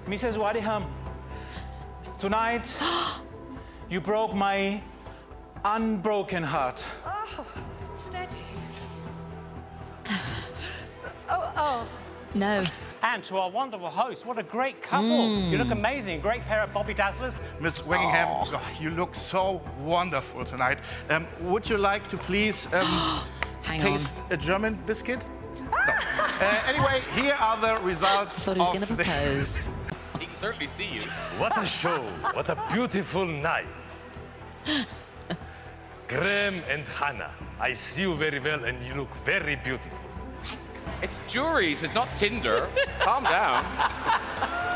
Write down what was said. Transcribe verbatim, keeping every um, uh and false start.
Missus Waddingham, tonight you broke my unbroken heart. Oh, steady. oh, oh. No. And to our wonderful host, what a great couple. Mm. You look amazing. Great pair of Bobby Dazzlers. Miss Waddingham, oh, you look so wonderful tonight. Um, would you like to please um, taste on. a German biscuit? No. uh, anyway, here are the results. I thought he was of going to the... propose. He can certainly see you. What a show. What a beautiful night. Graham and Hannah, I see you very well and you look very beautiful. It's juries, it's not Tinder. Calm down.